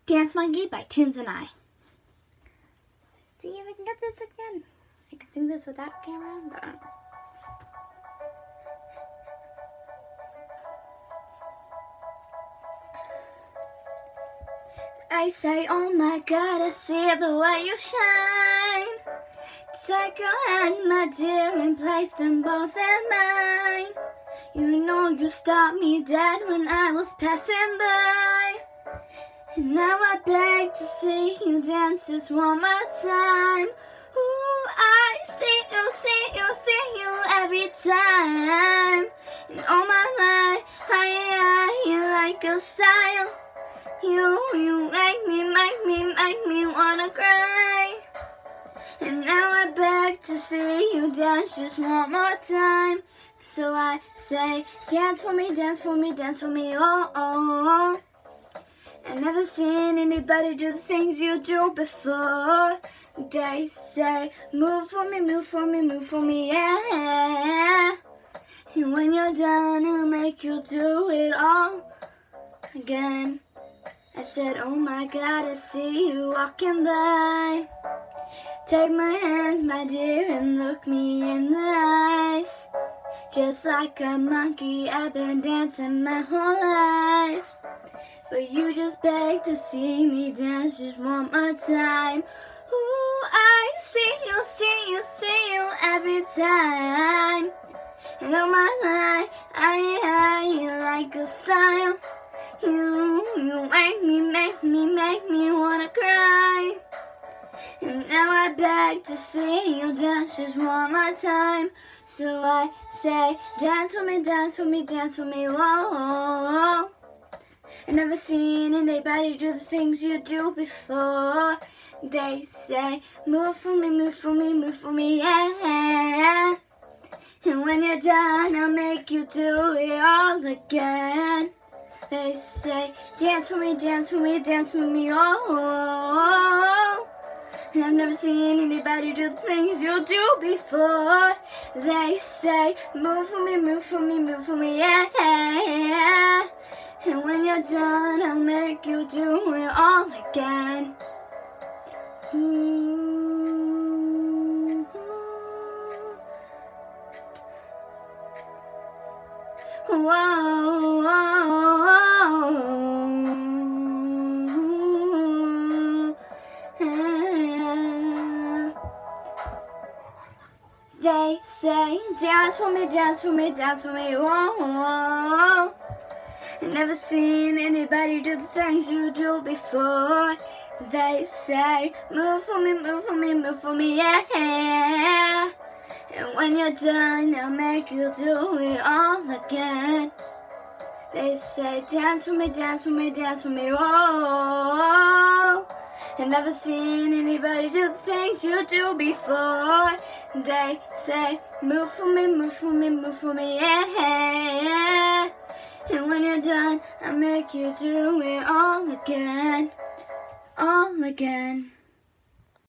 Dance Monkey by Tunes and I. Let's see if I can get this again. I can sing this without camera, but I say, oh my God, I see the way you shine. Take your hand, my dear, and place them both in mine. You know you stopped me dead when I was passing by. And now I beg to see you dance just one more time. Ooh, I see you every time. And oh my life, I like your style. You make me wanna cry. And now I beg to see you dance just one more time. So I say, dance for me, dance for me, dance for me, oh, oh. I've never seen anybody do the things you do before. They say, move for me, move for me, move for me, yeah. And when you're done, I'll make you do it all again. I said, oh my God, I see you walking by. Take my hands, my dear, and look me in the eyes. Just like a monkey, I've been dancing my whole life. But you just beg to see me dance just one more time. Ooh, I see you every time. And all my life, I like your style. You make me wanna cry. And now I beg to see you dance just one more time. So I say, dance for me, dance for me, dance for me, whoa. I've never seen anybody do the things you do before. They say, move for me, move for me, move for me, yeah. And when you're done, I'll make you do it all again. They say, dance for me, dance for me, dance for me, oh. And I've never seen anybody do the things you do before. They say, move for me, move for me, move for me, yeah. And when you're done, I'll make you do it all again. Ooh. Whoa, whoa, yeah. They say, dance for me, dance for me, dance for me, whoa, whoa. I've never seen anybody do the things you do before. They say, move for me, move for me, move for me, yeah. And when you're done, I'll make you do it all again. They say, dance for me, dance for me, dance for me, whoa. I've never seen anybody do the things you do before. They say, move for me, move for me, move for me, yeah. And when you're done, I'll make you do it all again, all again.